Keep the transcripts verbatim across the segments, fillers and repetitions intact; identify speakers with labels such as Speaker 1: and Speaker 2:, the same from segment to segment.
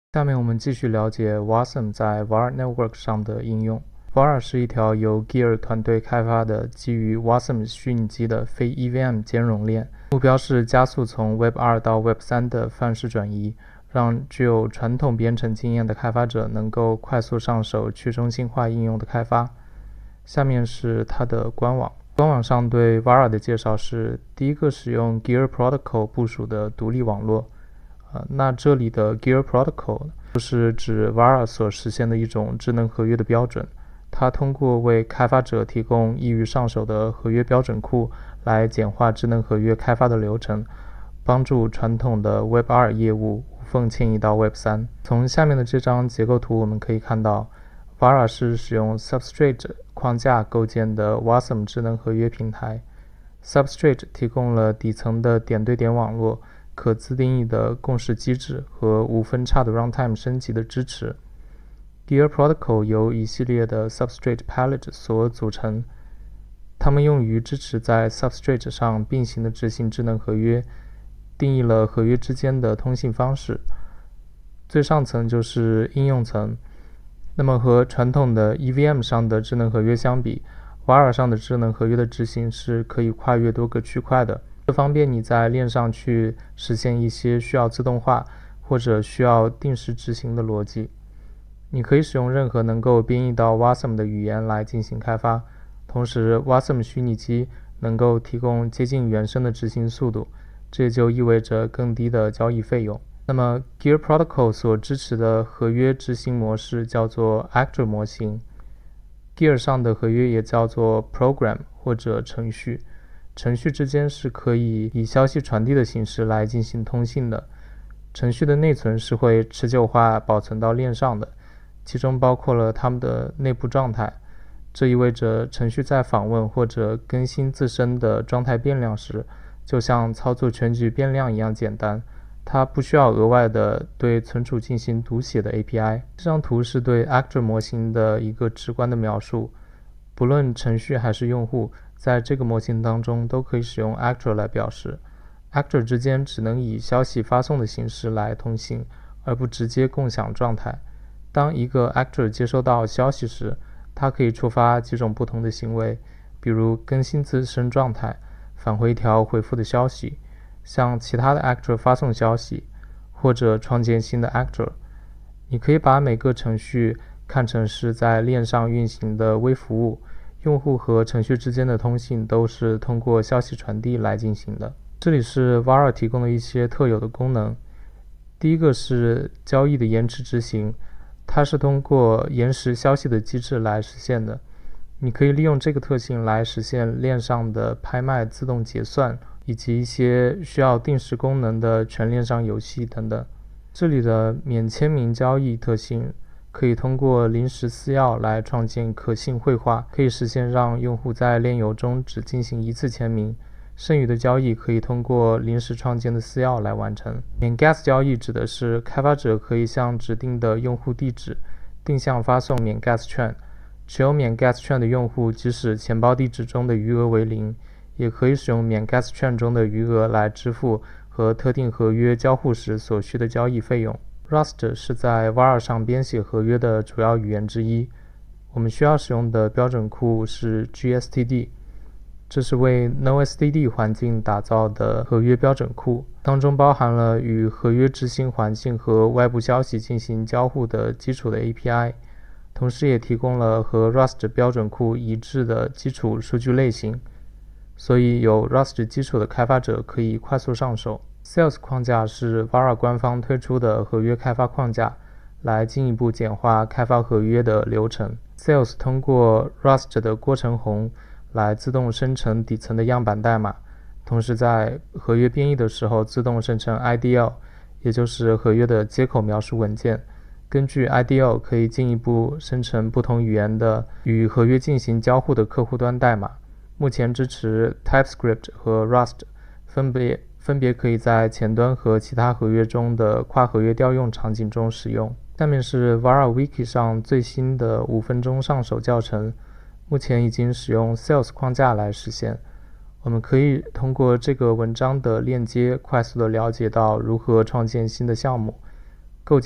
Speaker 1: 下面我们继续了解 Wasm 在 Var Network 上的应用。Var 是一条由 Gear 团队开发的基于 Wasm 虚拟机的非 E V M 兼容链，目标是加速从 Web 二 到 Web 三的范式转移，让具有传统编程经验的开发者能够快速上手去中心化应用的开发。下面是它的官网。官网上对 Vara 的介绍是：第一个使用 Gear Protocol 部署的独立网络。呃，那这里的 Gear Protocol 就是指 Vara 所实现的一种智能合约的标准。它通过为开发者提供易于上手的合约标准库，来简化智能合约开发的流程，帮助传统的 Web 二 业务无缝迁移到 Web 三。从下面的这张结构图我们可以看到， Vara 是使用 Substrate 框架构建的 Wasm 智能合约平台。Substrate 提供了底层的点对点网络、可自定义的共识机制和无分叉的 runtime 升级的支持。Gear Protocol 由一系列的 Substrate Palette 所组成，它们用于支持在 Substrate 上并行的执行智能合约，定义了合约之间的通信方式。最上层就是应用层。那么和传统的 E V M 上的智能合约相比， Vara 上的智能合约的执行是可以跨越多个区块的，这方便你在链上去实现一些需要自动化或者需要定时执行的逻辑。你可以使用任何能够编译到 Wasm 的语言来进行开发，同时 Wasm 虚拟机能够提供接近原生的执行速度，这也就意味着更低的交易费用。那么 Gear Protocol 所支持的合约执行模式叫做 Actor 模型。Gear 上的合约也叫做 Program 或者程序，程序之间是可以以消息传递的形式来进行通信的。程序的内存是会持久化保存到链上的，其中包括了它们的内部状态。这意味着程序在访问或者更新自身的状态变量时，就像操作全局变量一样简单，它不需要额外的对存储进行读写的 A P I。 这张图是对 Actor 模型的一个直观的描述。不论程序还是用户，在这个模型当中都可以使用 Actor 来表示。Actor 之间只能以消息发送的形式来通信，而不直接共享状态。当一个 Actor 接收到消息时，它可以触发几种不同的行为，比如更新自身状态、返回一条回复的消息、向其他的 Actor 发送消息，或者创建新的 Actor。 你可以把每个程序看成是在链上运行的微服务，用户和程序之间的通信都是通过消息传递来进行的。这里是 Vara 提供的一些特有的功能。第一个是交易的延迟执行，它是通过延时消息的机制来实现的。你可以利用这个特性来实现链上的拍卖自动结算，以及一些需要定时功能的全链上游戏等等。这里的免签名交易特性可以通过临时私钥来创建可信绘画，可以实现让用户在链游中只进行一次签名，剩余的交易可以通过临时创建的私钥来完成。免 gas 交易指的是开发者可以向指定的用户地址定向发送免 gas 券，持有免 gas 券的用户即使钱包地址中的余额为零，也可以使用免 gas 券中的余额来支付和特定合约交互时所需的交易费用。 Rust 是在 Vara 上编写合约的主要语言之一。我们需要使用的标准库是 G S T D， 这是为 NoSTD 环境打造的合约标准库，当中包含了与合约执行环境和外部消息进行交互的基础的 A P I， 同时也提供了和 Rust 标准库一致的基础数据类型，所以有 Rust 基础的开发者可以快速上手。 Sales 框架是 Vara 官方推出的合约开发框架，来进一步简化开发合约的流程。 Sales 通过 Rust 的过程宏来自动生成底层的样板代码，同时在合约编译的时候自动生成 I D L， 也就是合约的接口描述文件。根据 I D L 可以进一步生成不同语言的与合约进行交互的客户端代码。目前支持 TypeScript 和 Rust， 分别分别可以在前端和其他合约中的跨合约调用场景中使用。下面是 Vara Wiki 上最新的五分钟上手教程，目前已经使用 Sales 框架来实现。我们可以通过这个文章的链接快速的了解到如何创建新的项目，构建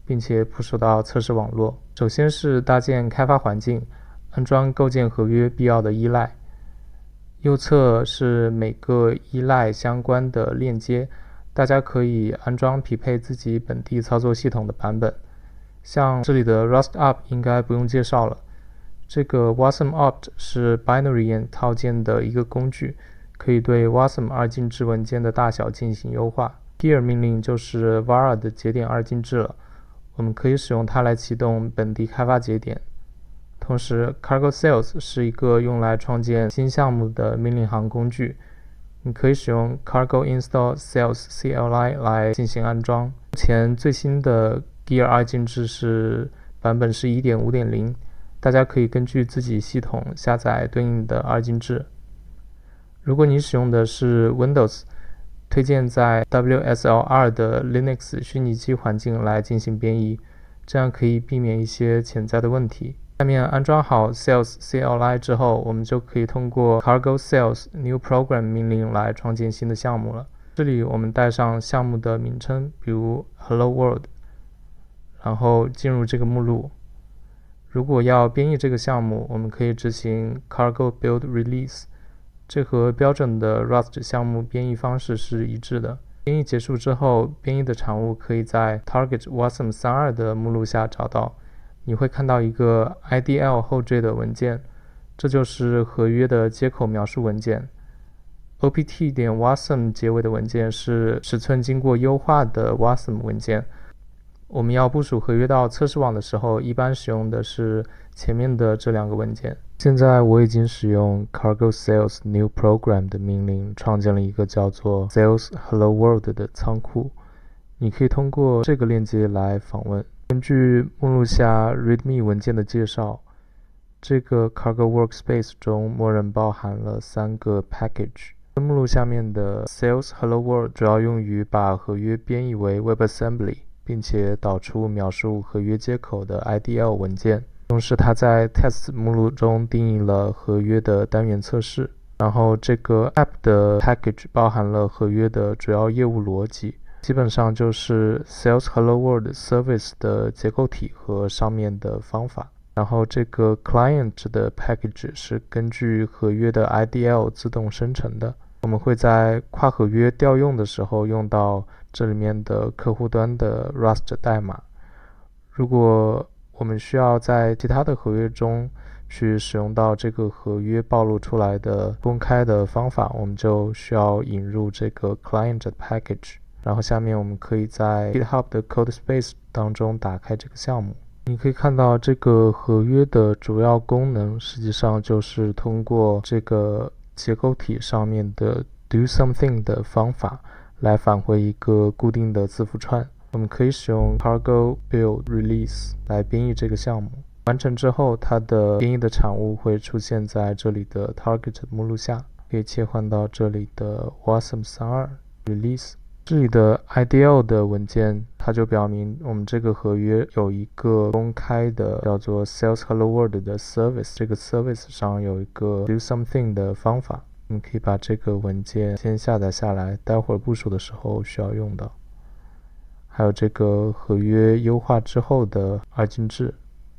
Speaker 1: 并且部署到测试网络。首先是搭建开发环境，安装构建合约必要的依赖。右侧是每个依赖相关的链接，大家可以安装匹配自己本地操作系统的版本。像这里的 RustUp 应该不用介绍了。这个 wasomopt 是 Binary 套件的一个工具，可以对 wasm 二进制文件的大小进行优化。Gear 命令就是 Vara 的节点二进制了，我们可以使用它来启动本地开发节点。同时 Cargo Sales 是一个用来创建新项目的命令行工具，你可以使用 Cargo Install Sales C L I 来进行安装。目前最新的 Gear 二进制是版本是 一点五点零， 大家可以根据自己系统下载对应的二进制。如果你使用的是 Windows，推荐在 W S L 二 的 Linux 虚拟机环境来进行编译，这样可以避免一些潜在的问题。下面安装好 Sales C L I 之后，我们就可以通过 Cargo Sales New Program 命令来创建新的项目了。这里我们带上项目的名称，比如 Hello World， 然后进入这个目录。如果要编译这个项目，我们可以执行 Cargo Build Release。这和标准的 Rust 项目编译方式是一致的。编译结束之后，编译的产物可以在 Target wasm 三十二 的目录下找到。你会看到一个 I D L 后缀的文件，这就是合约的接口描述文件。opt.wasm 结尾的文件是尺寸经过优化的 wasm 文件。我们要部署合约到测试网的时候，一般使用的是前面的这两个文件。现在我已经使用 Cargo Sales New Program 的命令创建了一个叫做 Sales Hello World 的仓库，你可以通过这个链接来访问。根据目录下 README 文件的介绍，这个 Cargo Workspace 中默认包含了三个 package。目录下面的 Sales Hello World 主要用于把合约编译为 WebAssembly， 并且导出描述合约接口的 I D L 文件。同时它在 Test 目录中定义了合约的单元测试。然后这个 App 的 package 包含了合约的主要业务逻辑，基本上就是 Sales Hello World Service 的结构体和上面的方法。然后这个 Client 的 package 是根据合约的 I D L 自动生成的。我们会在跨合约调用的时候用到这里面的客户端的 Rust 代码。如果我们需要在其他的合约中去使用到这个合约暴露出来的公开的方法，我们就需要引入这个 Client package。然后下面我们可以在 GitHub 的 Codespace 当中打开这个项目。你可以看到这个合约的主要功能实际上就是通过这个结构体上面的 do something 的方法来返回一个固定的字符串。我们可以使用 Cargo Build Release 来编译这个项目。完成之后，它的编译的产物会出现在这里的 Target 目录下，可以切换到这里的 wasm 三十二 Release。这里的 I D L 的文件，它就表明我们这个合约有一个公开的叫做 Sales Hello World 的 Service， 这个 Service 上有一个 Do Something 的方法。你可以把这个文件先下载下来，待会儿部署的时候需要用到。还有这个合约优化之后的二进制，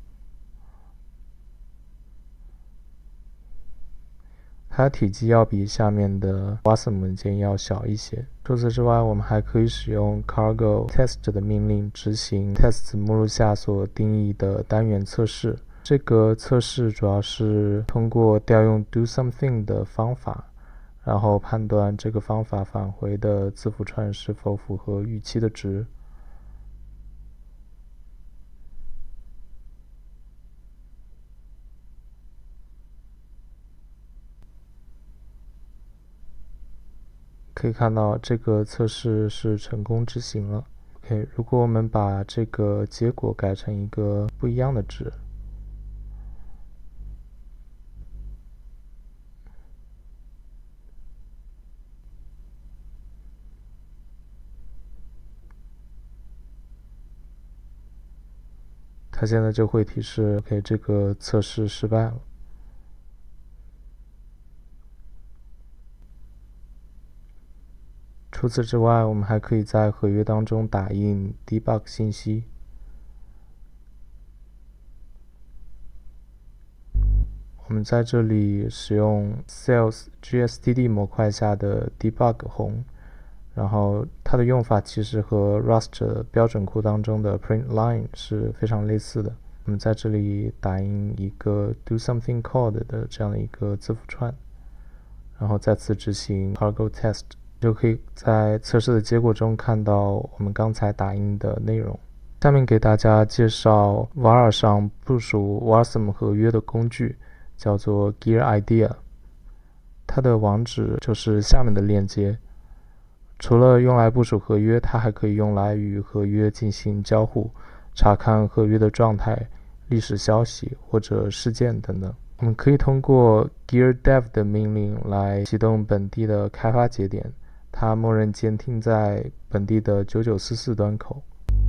Speaker 1: 它体积要比下面的 wasm 文件要小一些。除此之外，我们还可以使用 Cargo Test 的命令执行 Test 目录下所定义的单元测试。这个测试主要是通过调用 Do Something 的方法，然后判断这个方法返回的字符串是否符合预期的值。可以看到这个测试是成功执行了。OK， 如果我们把这个结果改成一个不一样的值，它现在就会提示 OK， 这个测试失败了。除此之外，我们还可以在合约当中打印 debug 信息。 我们在这里使用 Sales G S T D 模块下的 Debug 红，然后它的用法其实和 Rust 标准库当中的 Print Line 是非常类似的。我们在这里打印一个 Do Something Code 的这样的一个字符串，然后再次执行 Cargo Test， 就可以在测试的结果中看到我们刚才打印的内容。下面给大家介绍 Var 上部署 Wasm 合约的工具，叫做 Gear Idea， 它的网址就是下面的链接。除了用来部署合约，它还可以用来与合约进行交互，查看合约的状态、历史消息或者事件等等。我们可以通过 Gear Dev 的命令来启动本地的开发节点，它默认监听在本地的九九四四端口。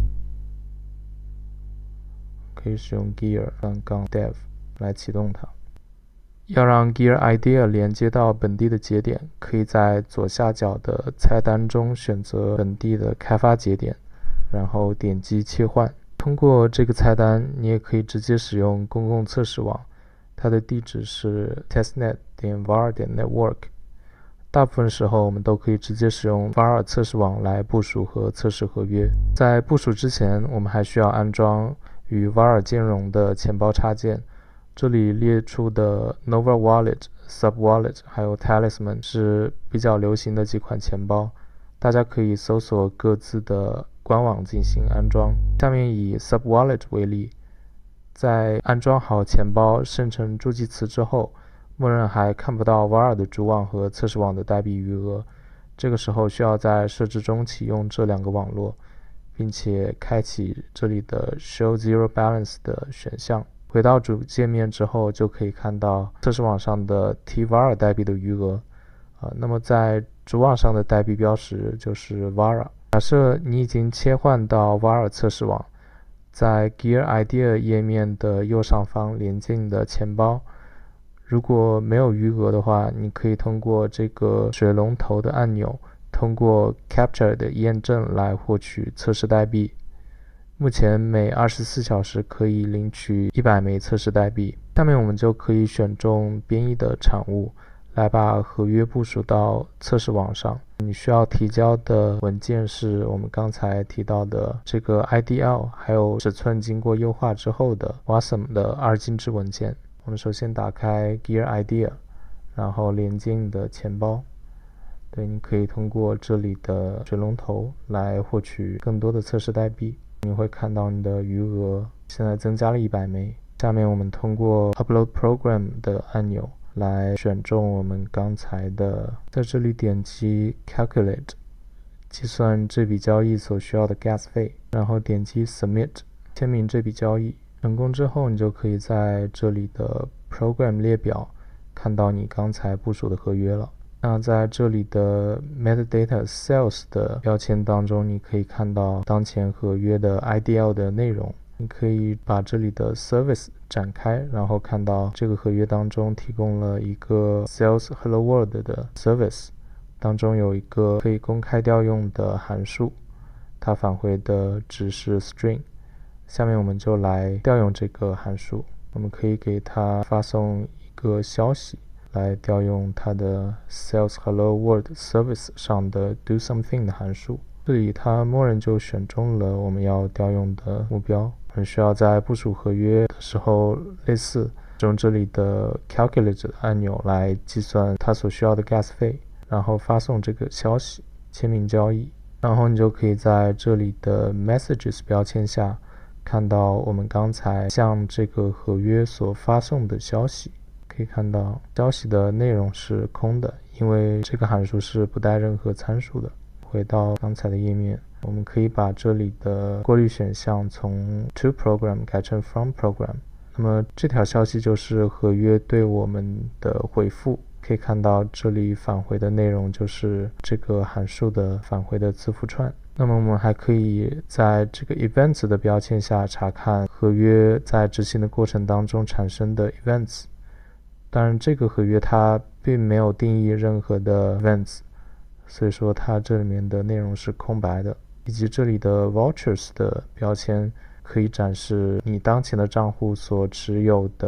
Speaker 1: 可以使用 Gear Dev 来启动它。要让 Gear Idea 连接到本地的节点，可以在左下角的菜单中选择本地的开发节点，然后点击切换。通过这个菜单，你也可以直接使用公共测试网，它的地址是 testnet 点 var 点 network。大部分时候，我们都可以直接使用 var 测试网来部署和测试合约。在部署之前，我们还需要安装与 var 兼容的钱包插件。这里列出的 Nova Wallet、Subwallet 还有 Talisman 是比较流行的几款钱包，大家可以搜索各自的官网进行安装。下面以 Subwallet 为例，在安装好钱包生成助记词之后，默认还看不到 var 的主网和测试网的代币余额，这个时候需要在设置中启用这两个网络，并且开启这里的 Show Zero Balance 的选项。回到主界面之后，就可以看到测试网上的 T var 代币的余额。呃，那么在主网上的代币标识就是 var。假设你已经切换到 var 测试网，在 Gear Idea 页面的右上方连接你的钱包。如果没有余额的话，你可以通过这个水龙头的按钮，通过 Capture 的验证来获取测试代币。目前每二十四小时可以领取一百枚测试代币。下面我们就可以选中编译的产物，来把合约部署到测试网上。你需要提交的文件是我们刚才提到的这个 I D L， 还有尺寸经过优化之后的 Wasm 的二进制文件。我们首先打开 Gear Idea， 然后连接你的钱包。对，你可以通过这里的水龙头来获取更多的测试代币。你会看到你的余额现在增加了一百枚。下面我们通过 Upload Program 的按钮来选中我们刚才的，在这里点击 Calculate， 计算这笔交易所需要的 Gas 费，然后点击 Submit， 签名这笔交易。成功之后，你就可以在这里的 Program 列表看到你刚才部署的合约了。那在这里的 Metadata Sales 的标签当中，你可以看到当前合约的 I D L 的内容。你可以把这里的 Service 展开，然后看到这个合约当中提供了一个 Sales Hello World 的 Service， 当中有一个可以公开调用的函数，它返回的值是 String。下面我们就来调用这个函数，我们可以给它发送一个消息，来调用它的 Sales Hello World Service 上的 Do Something 的函数。这里它默认就选中了我们要调用的目标。我们需要在部署合约的时候，类似用这里的 Calculate 按钮来计算它所需要的 Gas 费，然后发送这个消息，签名交易。然后你就可以在这里的 Messages 标签下看到我们刚才向这个合约所发送的消息。可以看到消息的内容是空的，因为这个函数是不带任何参数的。回到刚才的页面，我们可以把这里的过滤选项从 To Program 改成 From Program。那么这条消息就是合约对我们的回复。可以看到这里返回的内容就是这个函数的返回的字符串。那么我们还可以在这个 Events 的标签下查看合约在执行的过程当中产生的 Events。当然这个合约它并没有定义任何的 Events， 所以说它这里面的内容是空白的。以及这里的 Vouchers 的标签可以展示你当前的账户所持有的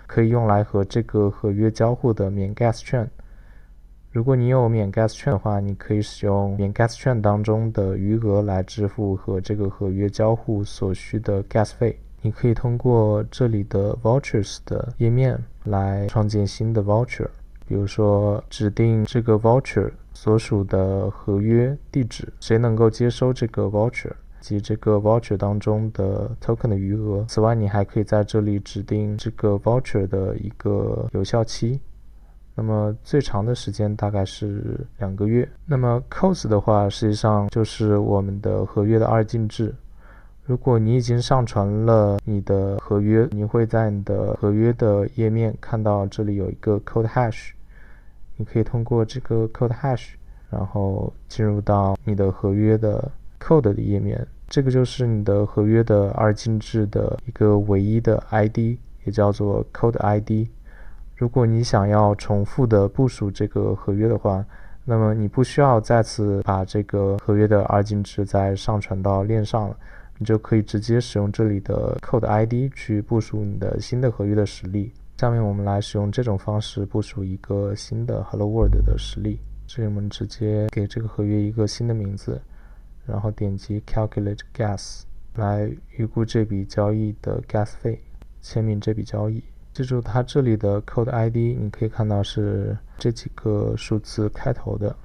Speaker 1: 可以用来和这个合约交互的免 gas 券。如果你有免 gas 券的话，你可以使用免 gas 券当中的余额来支付和这个合约交互所需的 gas 费。你可以通过这里的 vouchers 的页面来创建新的 voucher， 比如说指定这个 voucher 所属的合约地址，谁能够接收这个 voucher及这个 voucher 当中的 token 的余额。此外，你还可以在这里指定这个 voucher 的一个有效期，那么最长的时间大概是两个月。那么 codes 的话，实际上就是我们的合约的二进制。如果你已经上传了你的合约，你会在你的合约的页面看到这里有一个 code hash， 你可以通过这个 code hash， 然后进入到你的合约的 code 的页面。这个就是你的合约的二进制的一个唯一的 I D， 也叫做 code I D。 如果你想要重复的部署这个合约的话，那么你不需要再次把这个合约的二进制再上传到链上了，你就可以直接使用这里的 code I D 去部署你的新的合约的实例。下面我们来使用这种方式部署一个新的 Hello World 的实例。这里我们直接给这个合约一个新的名字，然后点击 Calculate Gas 来预估这笔交易的 gas 费，签名这笔交易。记住它这里的 code I D 你可以看到是这几个数字开头的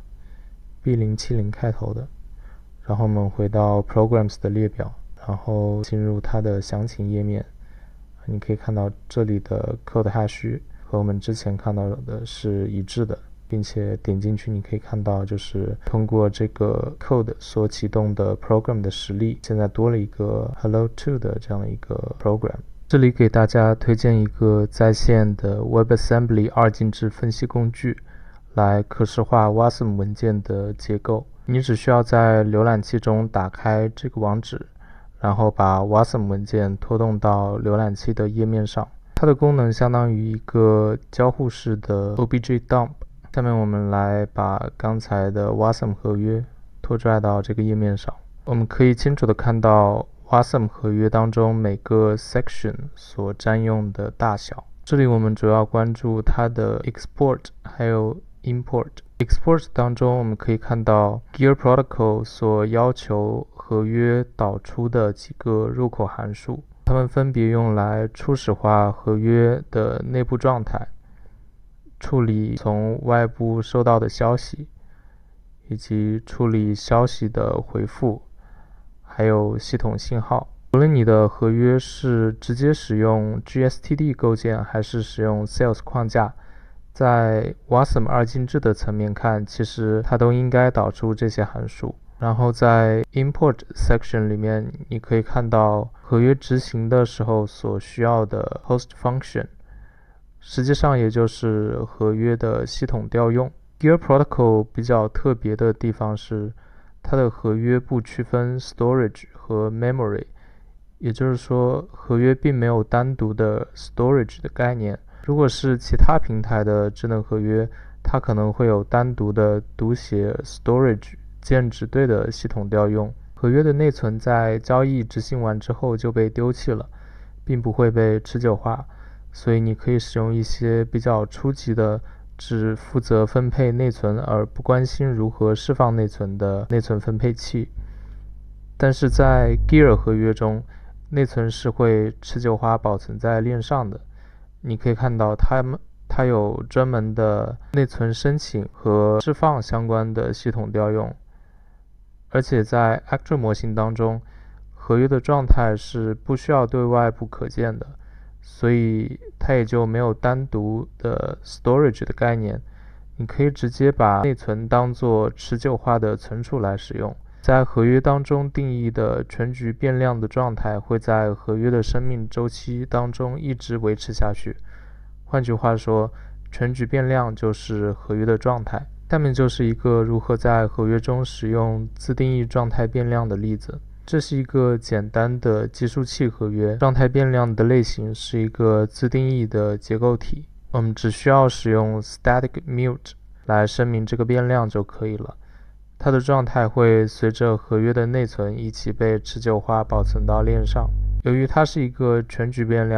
Speaker 1: B 零七零 开头的。然后我们回到 Programs 的列表，然后进入它的详情页面，你可以看到这里的 code hash 和我们之前看到的是一致的，并且点进去你可以看到就是通过这个 code 所启动的 program 的实例，现在多了一个 hello to 的这样的一个 program。 这里给大家推荐一个在线的 WebAssembly 二进制分析工具，来可视化 Wasm 文件的结构。你只需要在浏览器中打开这个网址，然后把 Wasm 文件拖动到浏览器的页面上。它的功能相当于一个交互式的 O B J dump。 下面我们来把刚才的 Wasm 合约拖拽到这个页面上。我们可以清楚地看到 Wasm 合约当中每个 section 所占用的大小。这里我们主要关注它的 export 还有 import。Export 当中我们可以看到 Gear Protocol 所要求合约导出的几个入口函数，它们分别用来初始化合约的内部状态，处理从外部收到的消息，以及处理消息的回复，还有系统信号。无论你的合约是直接使用 G S T D 构建还是使用 Sales 框架，在 Wasm 二进制的层面看，其实它都应该导出这些函数。然后在 Import section 里面，你可以看到合约执行的时候所需要的 Host Function， 实际上也就是合约的系统调用。Gear Protocol 比较特别的地方是，它的合约不区分 Storage 和 Memory， 也就是说，合约并没有单独的 Storage 的概念。如果是其他平台的智能合约，它可能会有单独的读写 storage 键值对的系统调用。合约的内存在交易执行完之后就被丢弃了，并不会被持久化，所以你可以使用一些比较初级的只负责分配内存而不关心如何释放内存的内存分配器。但是在 Gear 合约中，内存是会持久化保存在链上的。你可以看到它们它有专门的内存申请和释放相关的系统调用，而且在 Actual 模型当中，合约的状态是不需要对外部可见的，所以它也就没有单独的 storage 的概念。你可以直接把内存当作持久化的存储来使用。在合约当中定义的全局变量的状态会在合约的生命周期当中一直维持下去。换句话说，全局变量就是合约的状态。下面就是一个如何在合约中使用自定义状态变量的例子。这是一个简单的计数器合约，状态变量的类型是一个自定义的结构体。我们只需要使用 static mute 来声明这个变量就可以了。它的状态会随着合约的内存一起被持久化保存到链上。由于它是一个全局变量，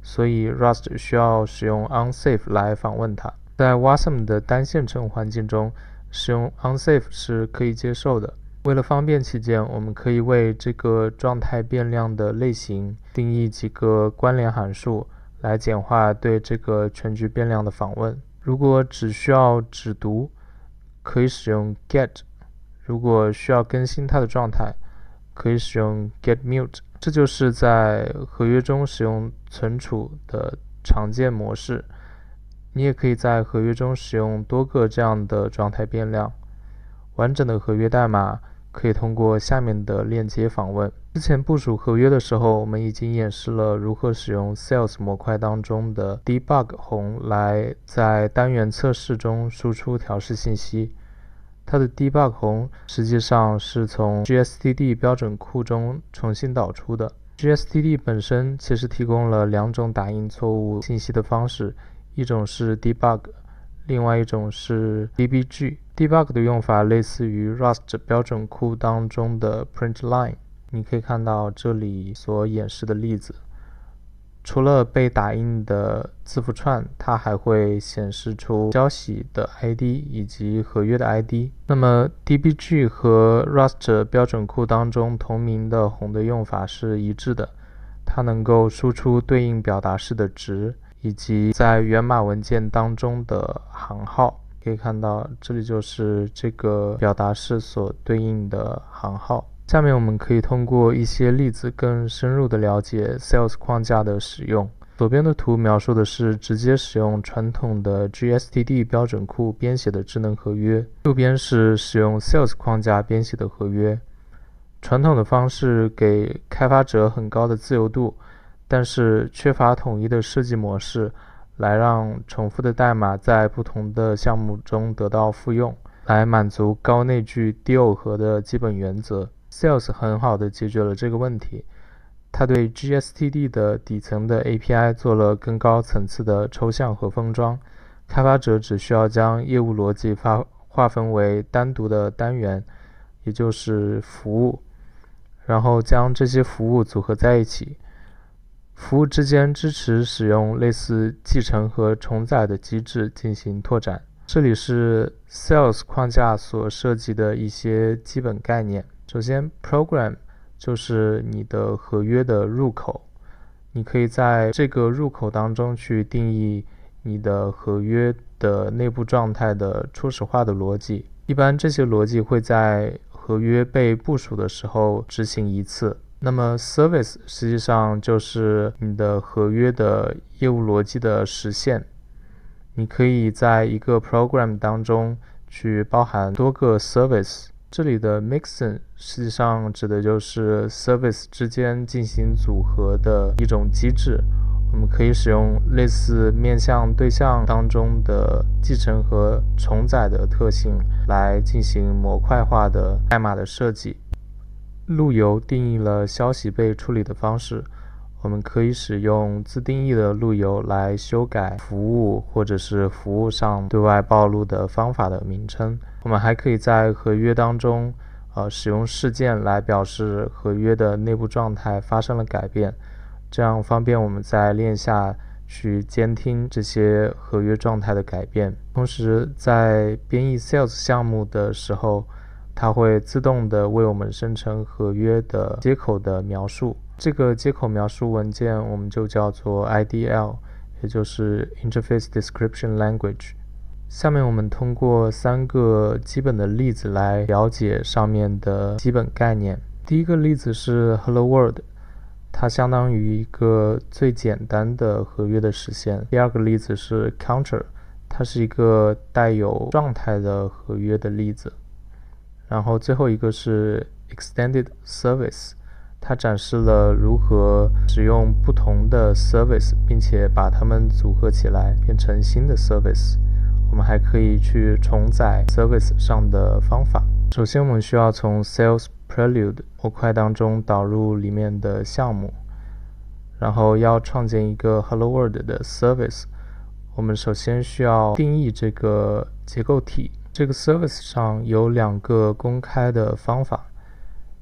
Speaker 1: 所以 Rust 需要使用 unsafe 来访问它。在 Wasm 的单线程环境中，使用 unsafe 是可以接受的。为了方便起见，我们可以为这个状态变量的类型定义几个关联函数，来简化对这个全局变量的访问。如果只需要只读，可以使用 get； 如果需要更新它的状态，可以使用 getMute。这就是在合约中使用存储的常见模式。你也可以在合约中使用多个这样的状态变量。完整的合约代码可以通过下面的链接访问。之前部署合约的时候，我们已经演示了如何使用 Sales 模块当中的 debug 宏来在单元测试中输出调试信息。它的 debug 宏实际上是从 G S T D 标准库中重新导出的。G S T D 本身其实提供了两种打印错误信息的方式，一种是 debug， 另外一种是 D B G。debug 的用法类似于 Rust 标准库当中的 print line， 你可以看到这里所演示的例子。除了被打印的字符串，它还会显示出消息的 I D 以及合约的 I D。那么 D B G 和 Rust 标准库当中同名的宏的用法是一致的，它能够输出对应表达式的值，以及在源码文件当中的行号。可以看到，这里就是这个表达式所对应的行号。下面我们可以通过一些例子更深入的了解 Sales 框架的使用。左边的图描述的是直接使用传统的 G S T D 标准库编写的智能合约，右边是使用 Sales 框架编写的合约。传统的方式给开发者很高的自由度，但是缺乏统一的设计模式，来让重复的代码在不同的项目中得到复用，来满足高内聚低耦合的基本原则。Sales 很好的解决了这个问题，它对 G S T D 的底层的 A P I 做了更高层次的抽象和封装，开发者只需要将业务逻辑发划分为单独的单元，也就是服务，然后将这些服务组合在一起。服务之间支持使用类似继承和重载的机制进行拓展。这里是 Sales 框架所涉及的一些基本概念。首先 Program 就是你的合约的入口，你可以在这个入口当中去定义你的合约的内部状态的初始化的逻辑。一般这些逻辑会在合约被部署的时候执行一次。那么 Service 实际上就是你的合约的业务逻辑的实现。你可以在一个 program 当中去包含多个 service。这里的 mixin 实际上指的就是 service 之间进行组合的一种机制。我们可以使用类似面向对象当中的继承和重载的特性来进行模块化的代码的设计。路由定义了消息被处理的方式，我们可以使用自定义的路由来修改服务或者是服务上对外暴露的方法的名称。我们还可以在合约当中呃，使用事件来表示合约的内部状态发生了改变，这样方便我们在链下去监听这些合约状态的改变。同时在编译 Sales 项目的时候，它会自动的为我们生成合约的接口的描述，这个接口描述文件我们就叫做 I D L， 也就是 Interface Description Language。 下面我们通过三个基本的例子来了解上面的基本概念。第一个例子是 Hello World， 它相当于一个最简单的合约的实现。第二个例子是 Counter， 它是一个带有状态的合约的例子。然后最后一个是 Extended Service， 它展示了如何使用不同的 service 并且把它们组合起来变成新的 service。 我们还可以去重载 service 上的方法。首先我们需要从 Sales Prelude 模块当中导入里面的项目，然后要创建一个 Hello World 的 service， 我们首先需要定义这个结构体。这个 service 上有两个公开的方法，第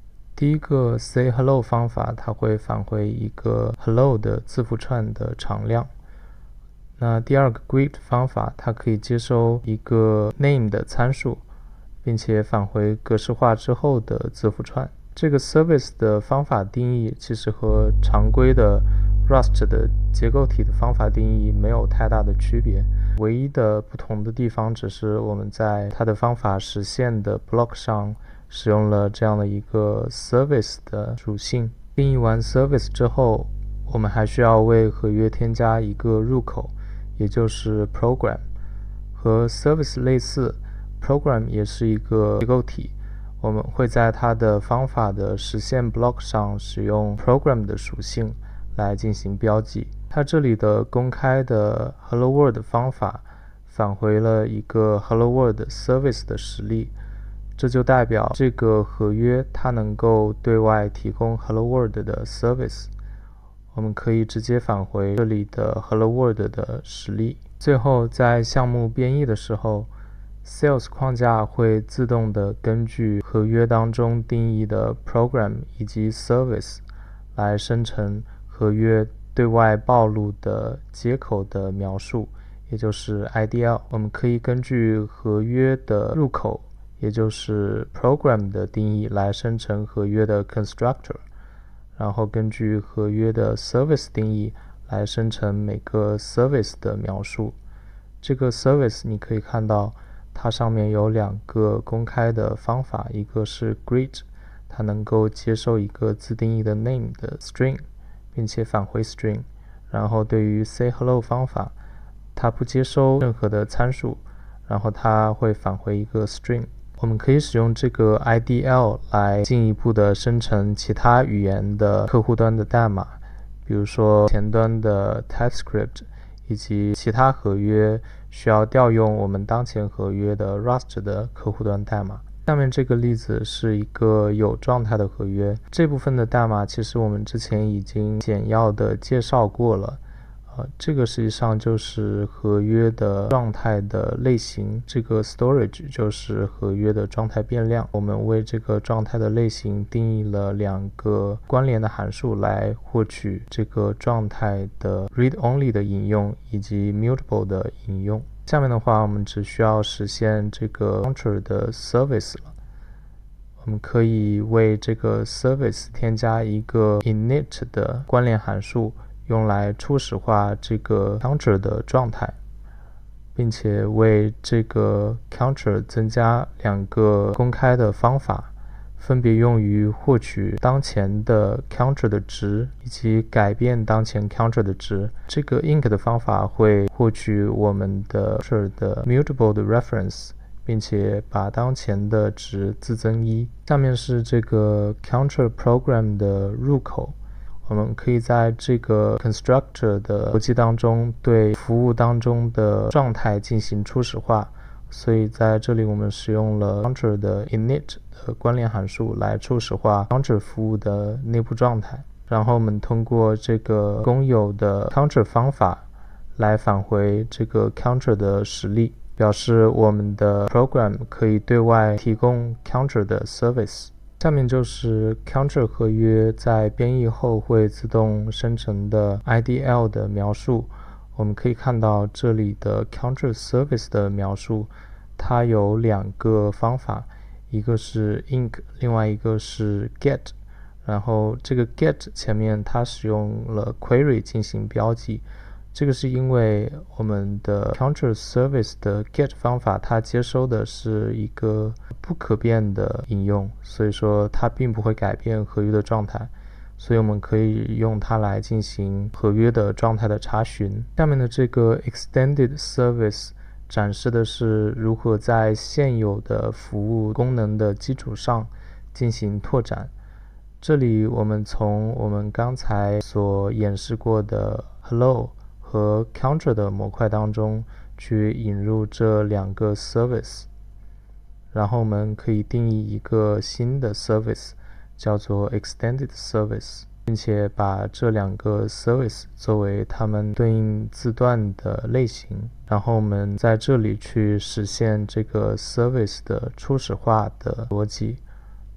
Speaker 1: 第一个 say hello 方法，它会返回一个 hello 的字符串的常量。那第二个 greet 方法，它可以接收一个 name 的参数，并且返回格式化之后的字符串。这个 service 的方法定义其实和常规的 Rust 的结构体的方法定义没有太大的区别，唯一的不同的地方只是我们在它的方法实现的 block 上使用了这样的一个 service 的属性。定义完 service 之后，我们还需要为合约添加一个入口，也就是 program。和 service 类似， program 也是一个结构体，我们会在它的方法的实现 block 上使用 program 的属性来进行标记。它这里的公开的 hello world 方法返回了一个 hello world service 的实例，这就代表这个合约它能够对外提供 hello world 的 service。我们可以直接返回这里的 hello world 的实例。最后，在项目编译的时候， Sales 框架会自动的根据合约当中定义的 program 以及 service 来生成合约对外暴露的接口的描述，也就是 I D L。 我们可以根据合约的入口，也就是 program 的定义来生成合约的 constructor， 然后根据合约的 service 定义来生成每个 service 的描述。这个 service 你可以看到它上面有两个公开的方法，一个是 greet， 它能够接受一个自定义的 name 的 string， 并且返回 string。 然后对于 say hello 方法，它不接收任何的参数，然后它会返回一个 string。 我们可以使用这个 I D L 来进一步的生成其他语言的客户端的代码，比如说前端的 TypeScript 以及其他合约需要调用我们当前合约的 Rust 的客户端代码。下面这个例子是一个有状态的合约，这部分的代码其实我们之前已经简要的介绍过了。呃，这个实际上就是合约的状态的类型，这个 storage 就是合约的状态变量。我们为这个状态的类型定义了两个关联的函数来获取这个状态的 read-only 的引用以及 mutable 的引用。下面的话，我们只需要实现这个 counter 的 service 了。我们可以为这个 service 添加一个 init 的关联函数，用来初始化这个 counter 的状态，并且为这个 counter 增加两个公开的方法，分别用于获取当前的 counter 的值以及改变当前 counter 的值。这个 inc 的方法会获取我们的 counter 的 mutable 的 reference， 并且把当前的值自增一。下面是这个 counter program 的入口。我们可以在这个 constructor 的逻辑当中对服务当中的状态进行初始化，所以在这里我们使用了 counter 的 init 的关联函数来初始化 counter 服务的内部状态。然后我们通过这个公有的 counter 方法来返回这个 counter 的实例，表示我们的 program 可以对外提供 counter 的 service。下面就是 counter 合约在编译后会自动生成的 I D L 的描述。我们可以看到这里的 counter service 的描述，它有两个方法，一个是 inc， 另外一个是 get。然后这个 get 前面它使用了 query 进行标记，这个是因为我们的 counter service 的 get 方法它接收的是一个不可变的引用，所以说它并不会改变合约的状态，所以我们可以用它来进行合约的状态的查询。下面的这个 extended service 展示的是如何在现有的服务功能的基础上进行拓展。这里我们从我们刚才所演示过的 hello 和 counter 的模块当中去引入这两个 service， 然后我们可以定义一个新的 service 叫做 extended service， 并且把这两个 service 作为它们对应字段的类型，然后我们在这里去实现这个 service 的初始化的逻辑。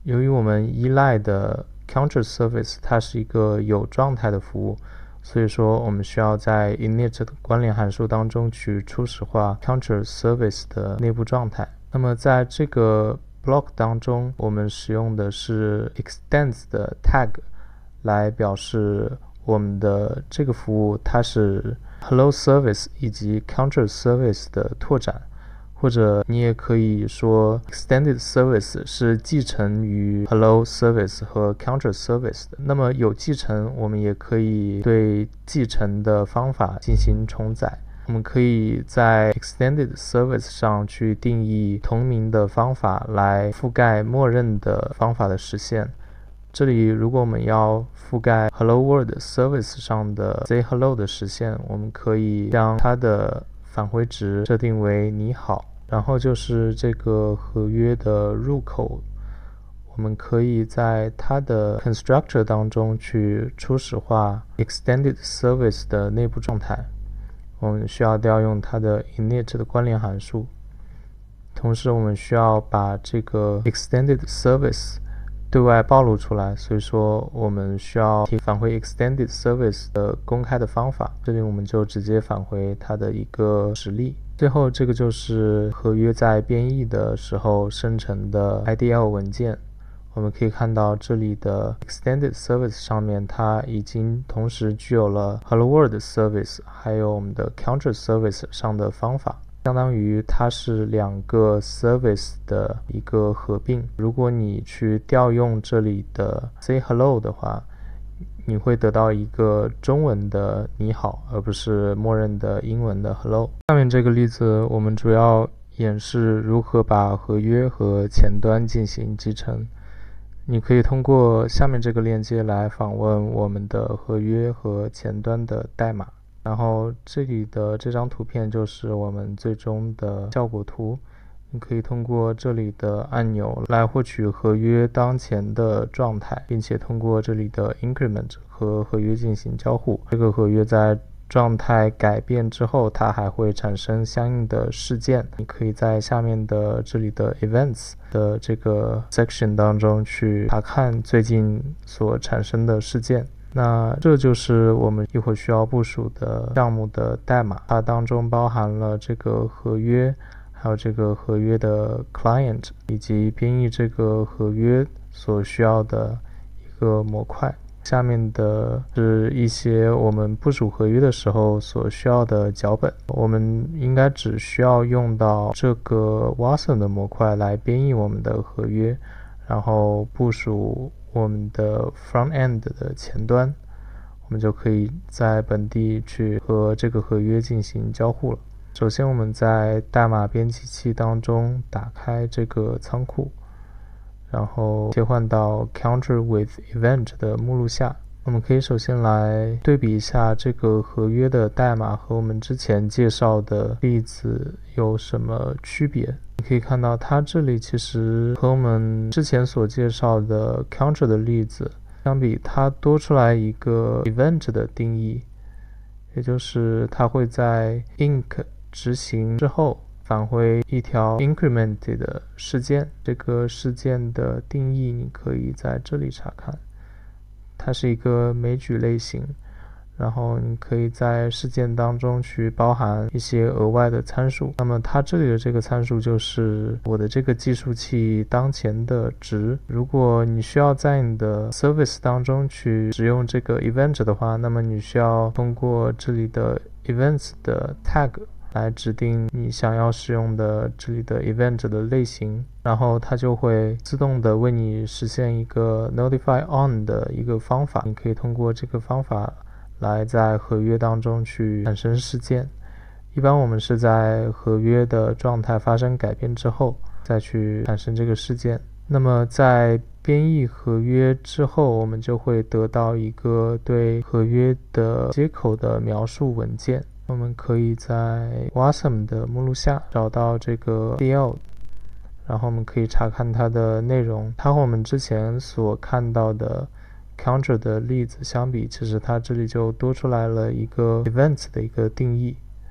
Speaker 1: 由于我们依赖的 counter service 它是一个有状态的服务，所以说我们需要在 init 的关联函数当中去初始化 counter service 的内部状态。那么在这个 block 当中，我们使用的是 extends 的 tag 来表示我们的这个服务它是 hello service 以及 counter service 的拓展，或者你也可以说 extended service 是继承于 hello service 和 counter service 的。那么有继承，我们也可以对继承的方法进行重载。我们可以在 extended service 上去定义同名的方法来覆盖默认的方法的实现。这里如果我们要覆盖 Hello World Service 上的 Say Hello 的实现，我们可以将它的返回值设定为你好，然后就是这个合约的入口，我们可以在它的 constructor 当中去初始化 Extended Service 的内部状态。我们需要调用它的 init 的关联函数，同时我们需要把这个 Extended Service对外暴露出来，所以说我们需要返回 extended service 的公开的方法。这里我们就直接返回它的一个实例。最后这个就是合约在编译的时候生成的 I D L 文件。我们可以看到这里的 extended service 上面它已经同时具有了 hello world service 还有我们的 counter service 上的方法。相当于它是两个 service 的一个合并。如果你去调用这里的 say hello 的话，你会得到一个中文的你好，而不是默认的英文的 hello。下面这个例子我们主要演示如何把合约和前端进行集成。你可以通过下面这个链接来访问我们的合约和前端的代码。然后这里的这张图片就是我们最终的效果图。你可以通过这里的按钮来获取合约当前的状态，并且通过这里的 increment 和合约进行交互。这个合约在状态改变之后，它还会产生相应的事件。你可以在下面的这里的 events 的这个 section 当中去查看最近所产生的事件。那这就是我们一会儿需要部署的项目的代码，它当中包含了这个合约，还有这个合约的 client， 以及编译这个合约所需要的一个模块。下面的是一些我们部署合约的时候所需要的脚本。我们应该只需要用到这个 Wasm 的模块来编译我们的合约，然后部署我们的 front end 的前端，我们就可以在本地去和这个合约进行交互了。首先我们在代码编辑器当中打开这个仓库，然后切换到 counter with event 的目录下。我们可以首先来对比一下这个合约的代码和我们之前介绍的例子有什么区别。你可以看到它这里其实和我们之前所介绍的 counter 的例子相比，它多出来一个 event 的定义，也就是它会在 inc 执行之后返回一条 incremented 的事件。这个事件的定义你可以在这里查看，它是一个枚举类型，然后你可以在事件当中去包含一些额外的参数。那么它这里的这个参数就是我的这个计数器当前的值。如果你需要在你的 service 当中去使用这个 event 的话，那么你需要通过这里的 events 的 tag来指定你想要使用的这里的 event 的类型，然后它就会自动的为你实现一个 notify on 的一个方法。你可以通过这个方法来在合约当中去产生事件。一般我们是在合约的状态发生改变之后再去产生这个事件。那么在编译合约之后，我们就会得到一个对合约的接口的描述文件。我们可以在 Wasm 的目录下找到这个 D L， 然后我们可以查看它的内容。它和我们之前所看到的 counter 的例子相比，其实它这里就多出来了一个 events 的一个定义。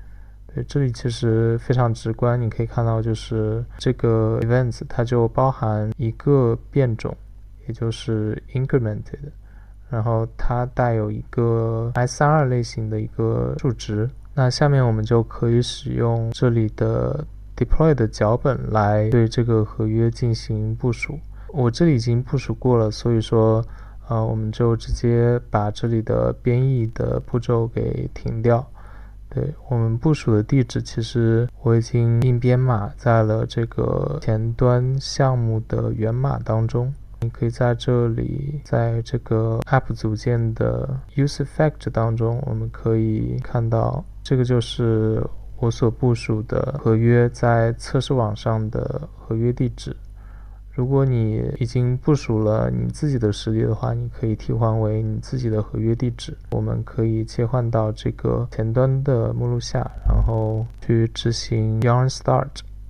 Speaker 1: 对，这里其实非常直观，你可以看到就是这个 events 它就包含一个变种，也就是 incremented， 然后它带有一个 i 三十二 类型的一个数值。那下面我们就可以使用这里的 deploy 的脚本来对这个合约进行部署。我这里已经部署过了，所以说呃，我们就直接把这里的编译的步骤给停掉。对，我们部署的地址，其实我已经硬编码在了这个前端项目的源码当中。你可以在这里，在这个 app 组件的 use effect 当中，我们可以看到这个就是我所部署的合约在测试网上的合约地址。如果你已经部署了你自己的实例的话，你可以替换为你自己的合约地址。我们可以切换到这个前端的目录下，然后去执行 yarn start。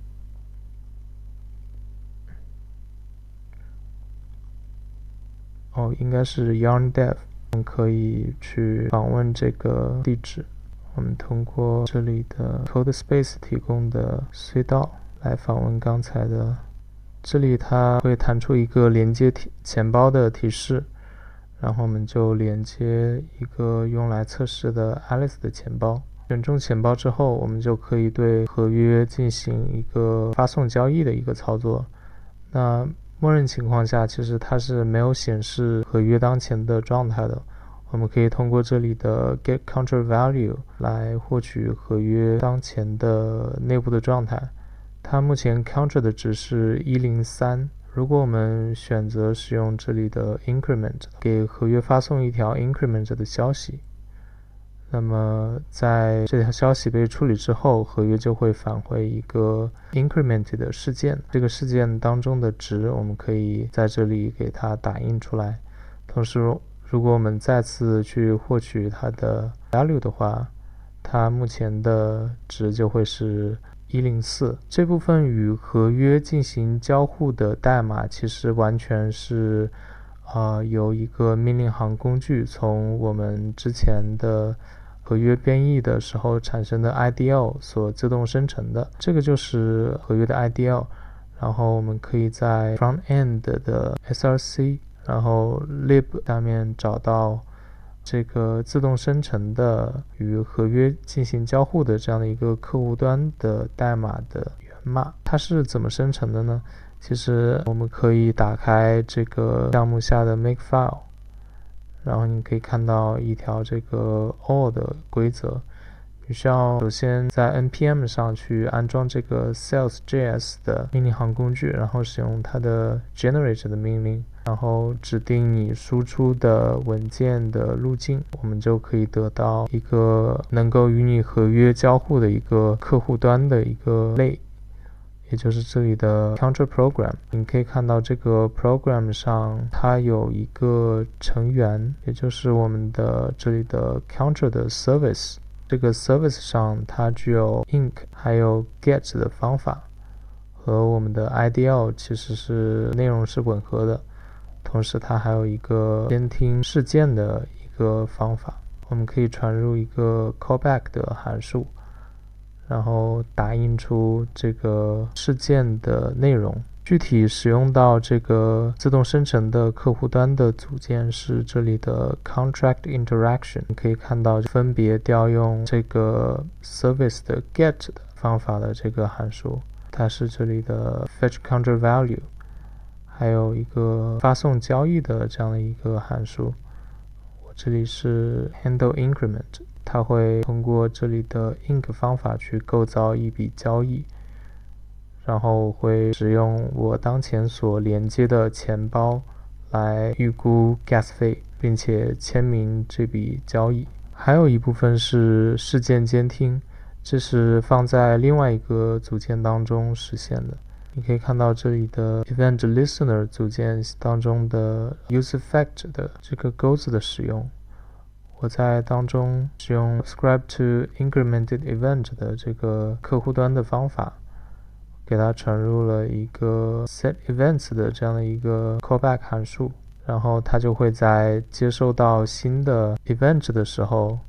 Speaker 1: 哦，应该是 yarn dev。我们可以去访问这个地址。我们通过这里的 CodeSpace 提供的隧道来访问刚才的。这里它会弹出一个连接钱包的提示，然后我们就连接一个用来测试的 Alice 的钱包。选中钱包之后，我们就可以对合约进行一个发送交易的一个操作。那默认情况下，其实它是没有显示合约当前的状态的。我们可以通过这里的 get counter value 来获取合约当前的内部的状态。它目前 counter 的值是一零三。如果我们选择使用这里的 increment， 给合约发送一条 increment 的消息，那么在这条消息被处理之后，合约就会返回一个 increment 的事件。这个事件当中的值，我们可以在这里给它打印出来。同时，如果我们再次去获取它的 value 的话，它目前的值就会是一零四。这部分与合约进行交互的代码其实完全是呃由一个命令行工具从我们之前的合约编译的时候产生的 I D L 所自动生成的。这个就是合约的 I D L， 然后我们可以在 front end 的 S R C 然后 lib 下面找到这个自动生成的与合约进行交互的这样的一个客户端的代码的源码。它是怎么生成的呢？其实我们可以打开这个项目下的 makefile， 然后你可以看到一条这个 all 的规则。你需要首先在 N P M 上去安装这个 Sales.js 的命令行工具，然后使用它的 generate 的命令，然后指定你输出的文件的路径，我们就可以得到一个能够与你合约交互的一个客户端的一个类，也就是这里的 counter program。 你可以看到这个 program 上它有一个成员，也就是我们的这里的 counter 的 service。这个 service 上它具有 inc 还有 get 的方法，和我们的 I D L 其实是内容是吻合的。同时它还有一个监听事件的一个方法，我们可以传入一个 callback 的函数，然后打印出这个事件的内容。具体使用到这个自动生成的客户端的组件是这里的 contract interaction。 你可以看到分别调用这个 service 的 get 的方法的这个函数，它是这里的 fetch counter value， 还有一个发送交易的这样的一个函数。我这里是 handle increment， 它会通过这里的 inc 方法去构造一笔交易，然后会使用我当前所连接的钱包来预估 gas 费，并且签名这笔交易。还有一部分是事件监听，这是放在另外一个组件当中实现的。你可以看到这里的 event listener 组件当中的 use effect 的这个钩子的使用，我在当中使用 subscribe to incremented event 的这个客户端的方法，给它传入了一个 set events 的这样的一个 callback 函数，然后它就会在接收到新的 event 的时候，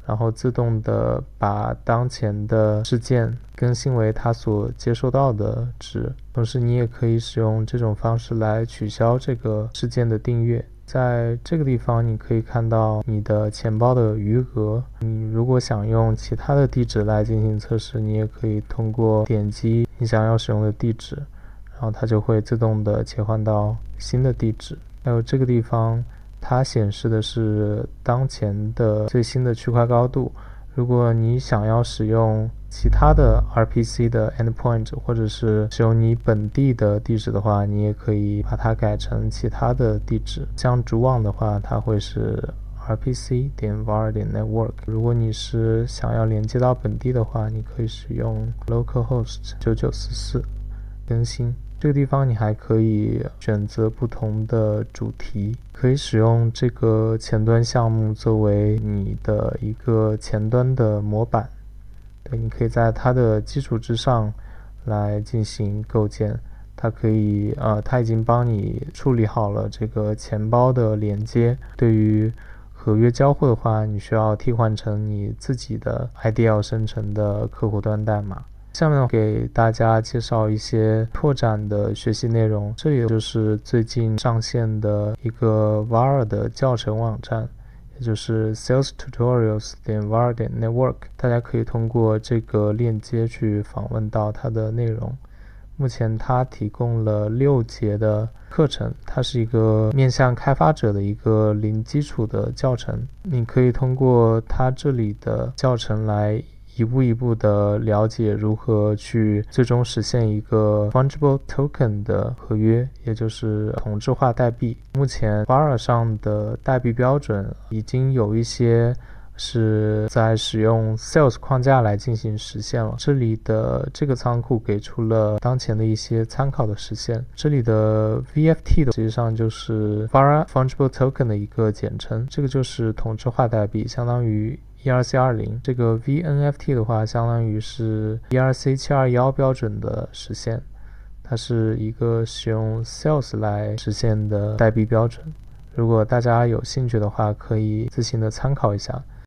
Speaker 1: 然后自动的把当前的事件更新为它所接收到的值。同时你也可以使用这种方式来取消这个事件的订阅。在这个地方你可以看到你的钱包的余额。你如果想用其他的地址来进行测试，你也可以通过点击你想要使用的地址，然后它就会自动的切换到新的地址。还有这个地方它显示的是当前的最新的区块高度。如果你想要使用其他的 R P C 的 endpoint 或者是使用你本地的地址的话，你也可以把它改成其他的地址。像主网的话，它会是 R P C 点 var 点 network。如果你是想要连接到本地的话，你可以使用 localhost 九九四四更新。这个地方你还可以选择不同的主题，可以使用这个前端项目作为你的一个前端的模板。对，你可以在它的基础之上来进行构建。它可以呃，它已经帮你处理好了这个钱包的连接。对于合约交互的话，你需要替换成你自己的 I D L 生成的客户端代码。下面给大家介绍一些拓展的学习内容。这里就是最近上线的一个 var 的教程网站，也就是 sales tutorials 点 var 点 network。大家可以通过这个链接去访问到它的内容。目前它提供了六节的课程，它是一个面向开发者的一个零基础的教程。你可以通过它这里的教程来一步一步的了解如何去最终实现一个 fungible token 的合约，也就是同质化代币。目前 var 上的代币标准已经有一些是在使用 sales 框架来进行实现了。这里的这个仓库给出了当前的一些参考的实现。这里的 V F T 的实际上就是 var fungible token 的一个简称，这个就是同质化代币，相当于E R C 二十。 这个 V N F T 的话相当于是 E R C 七二一标准的实现，它是一个使用 sales 来实现的代币标准。如果大家有兴趣的话，可以自行的参考一下。